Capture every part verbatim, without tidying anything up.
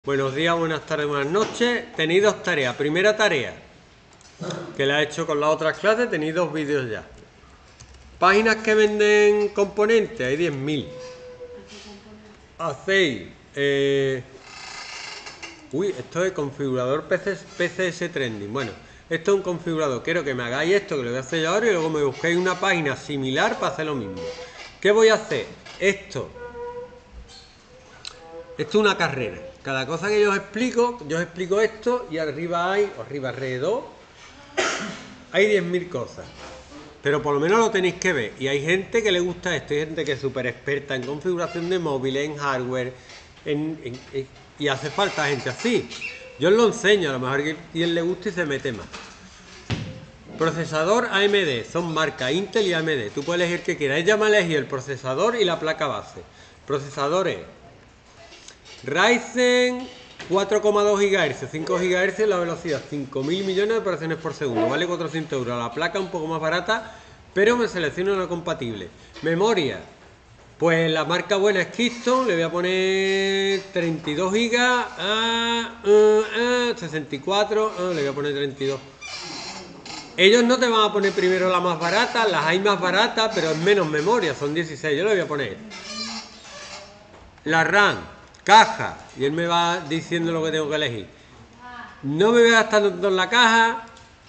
Buenos días, buenas tardes, buenas noches. Tenéis dos tareas. Primera tarea, que la he hecho con las otras clases, tenéis dos vídeos ya. Páginas que venden componentes, hay diez mil. Hacéis... Eh... Uy, esto es configurador P C S Trending. Bueno, esto es un configurador. Quiero que me hagáis esto, que lo voy a hacer yo ahora, y luego me busquéis una página similar para hacer lo mismo. ¿Qué voy a hacer? Esto. Esto es una carrera. Cada cosa que yo os explico, yo os explico esto y arriba hay, o arriba alrededor, hay diez mil cosas. Pero por lo menos lo tenéis que ver. Y hay gente que le gusta esto, hay gente que es súper experta en configuración de móviles, en hardware, en, en, en, y hace falta gente así. Yo os lo enseño, a lo mejor que a quien le guste y se mete más. Procesador A M D, son marcas Intel y A M D. Tú puedes elegir que quieras. Ella me ha elegido el procesador y la placa base. Procesadores Ryzen cuatro coma dos gigahercios, cinco gigahercios, la velocidad cinco mil millones de operaciones por segundo, vale cuatrocientos euros. La placa un poco más barata, pero me selecciono una compatible. Memoria, pues la marca buena es Keystone, le voy a poner treinta y dos gigas, ah, ah, ah, sesenta y cuatro, ah, le voy a poner treinta y dos. Ellos no te van a poner primero la más barata, las hay más baratas, pero es menos memoria, son dieciséis, yo le voy a poner. La RAM, caja, y él me va diciendo lo que tengo que elegir. No me voy a gastar tanto en la caja,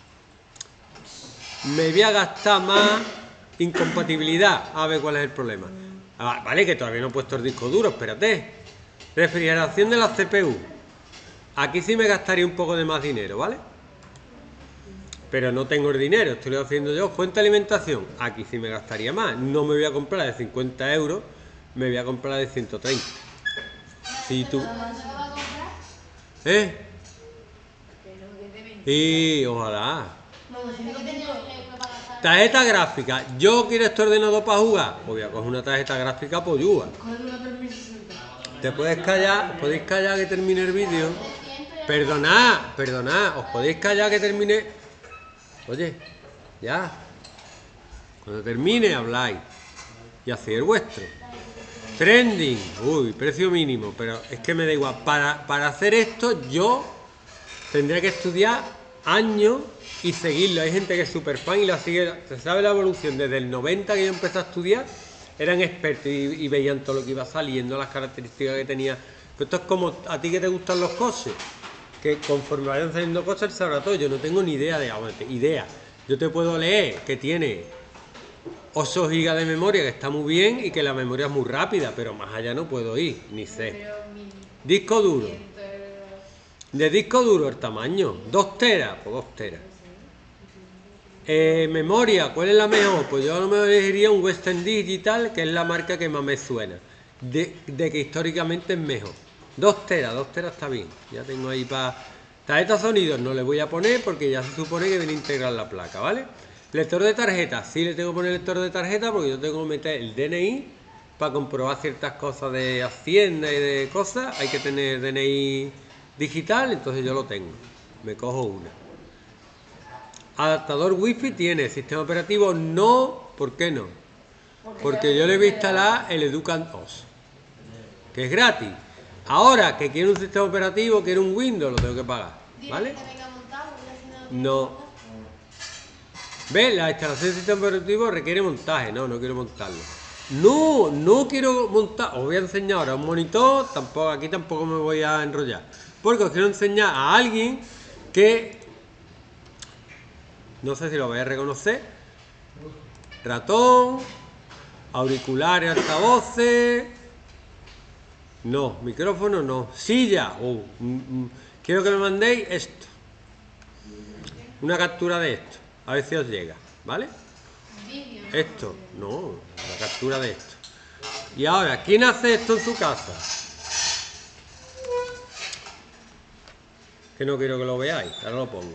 me voy a gastar más incompatibilidad. A ver cuál es el problema. Ah, vale, que todavía no he puesto el disco duro, espérate. Refrigeración de la C P U. Aquí sí me gastaría un poco de más dinero, ¿vale? Pero no tengo el dinero, estoy haciendo yo. Fuente de alimentación, aquí sí me gastaría más. No me voy a comprar la de cincuenta euros, me voy a comprar la de ciento treinta. Si tú... ¿Eh? Y ojalá. Tarjeta gráfica. Yo quiero este ordenador para jugar. Pues voy a coger una tarjeta gráfica por yuga. ¿Te puedes callar? ¿Podéis callar que termine el vídeo? Perdonad, perdonad. ¿Os podéis callar que termine? Oye, ya. Cuando termine habláis. Y hacéis el vuestro. Trending, uy, precio mínimo, pero es que me da igual. Para, para hacer esto yo tendría que estudiar años y seguirlo. Hay gente que es súper fan y la sigue, se sabe la evolución. Desde el noventa que yo empecé a estudiar, eran expertos y, y veían todo lo que iba saliendo, las características que tenía. Pero esto es como a ti que te gustan los coches, que conforme vayan saliendo cosas, él sabrá todo. Yo no tengo ni idea de idea. Yo te puedo leer que tiene ocho gigas de memoria, que está muy bien, y que la memoria es muy rápida, pero más allá no puedo ir, ni sé. Disco duro. De disco duro el tamaño, dos teras, pues dos teras. Eh, memoria, ¿cuál es la mejor? Pues yo no me elegiría un Western Digital, que es la marca que más me suena, de, de que históricamente es mejor. Dos teras, dos teras está bien. Ya tengo ahí para... Tarjeta sonido no le voy a poner porque ya se supone que viene a integrar la placa, ¿vale? Lector de tarjeta, sí le tengo que poner lector de tarjeta porque yo tengo que meter el D N I para comprobar ciertas cosas de Hacienda y de cosas. Hay que tener D N I digital, entonces yo lo tengo. Me cojo una. Adaptador Wi-Fi tiene, sistema operativo no. ¿Por qué no? Porque yo le voy a instalar el Educand O S, que es gratis. Ahora que quiero un sistema operativo, quiero un Windows, lo tengo que pagar, ¿vale? No. ¿Ves? La instalación del sistema operativo requiere montaje. No, no quiero montarlo. No, no quiero montar. Os voy a enseñar ahora un monitor. Tampoco, aquí tampoco me voy a enrollar. Porque os quiero enseñar a alguien que... No sé si lo vais a reconocer. Ratón. Auriculares, altavoces. No, micrófono no. Silla. Oh, mm, mm. Quiero que me mandéis esto. Una captura de esto. A ver si os llega, ¿vale? Esto, no, la captura de esto. Y ahora, ¿quién hace esto en su casa? Que no quiero que lo veáis, ahora lo pongo.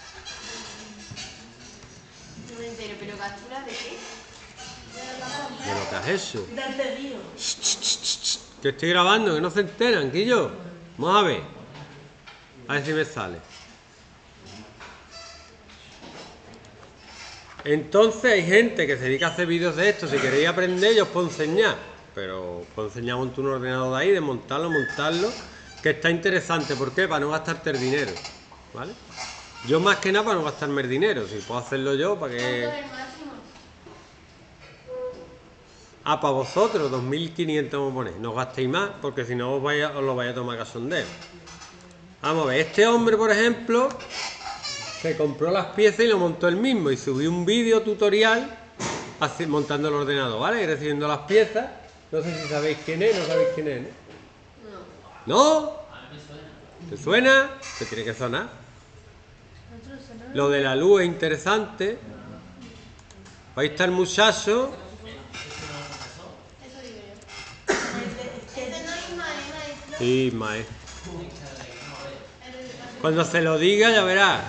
No me entero, pero ¿captura de qué? ¿De lo que es eso? Que estoy grabando, que no se enteran, Quillo. Vamos a ver. A ver si me sale. Entonces hay gente que se dedica a hacer vídeos de esto. Si queréis aprender, yo os puedo enseñar. Pero os puedo enseñar a montar un ordenador de ahí, desmontarlo, montarlo que está interesante. ¿Por qué? Para no gastarte el dinero, ¿vale? Yo más que nada para no gastarme el dinero. Si puedo hacerlo yo, para que... ¿Cuánto es el máximo? Ah, para vosotros, dos mil quinientos vamos a poner. No gastéis más, porque si no os, vaya, os lo vais a tomar cachondeo. Vamos a ver, este hombre, por ejemplo, se compró las piezas y lo montó él mismo. Y subió un vídeo tutorial así, montando el ordenador, ¿vale? Y recibiendo las piezas. No sé si sabéis quién es, no sabéis quién es, ¿no? No. ¿No? ¿Te suena? Te tiene que sonar. Lo de la luz es interesante. Ahí está el muchacho. Eso digo yo. Ese no es Ismael, Sí, Ismael. Cuando se lo diga ya verás.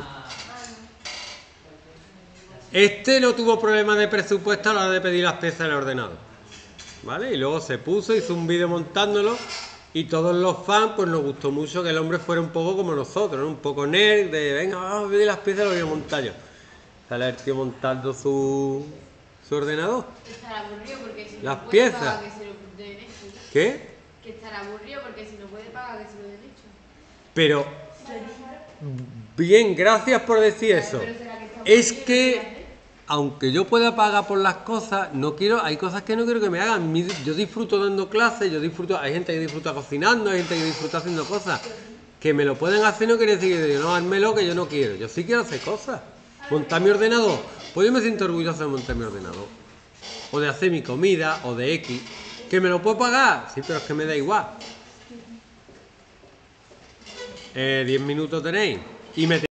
Este no tuvo problema de presupuesto a la hora de pedir las piezas del ordenador, ¿vale? Y luego se puso, hizo un vídeo montándolo y todos los fans pues nos gustó mucho que el hombre fuera un poco como nosotros, ¿no? Un poco nerd, de venga, vamos a pedir las piezas, lo voy a montar yo. Sale el tío montando su, su ordenador. Estará aburrido porque si Las no puede piezas. pagar que se lo den hecho. ¿Qué? Que estará aburrido porque si no puede pagar que se lo den hecho. Pero, bien, gracias por decir eso. Pero será que está Es aburrido, que, aunque yo pueda pagar por las cosas, no quiero, hay cosas que no quiero que me hagan. Mi- Yo disfruto dando clases, yo disfruto, hay gente que disfruta cocinando, hay gente que disfruta haciendo cosas. Que me lo pueden hacer no quiere decir que yo no, házmelo que yo no quiero. Yo sí quiero hacer cosas. Montar mi ordenador. Pues yo me siento orgulloso de montar mi ordenador. O de hacer mi comida, o de X. ¿Que me lo puedo pagar? Sí, pero es que me da igual. Eh, diez minutos tenéis. Y me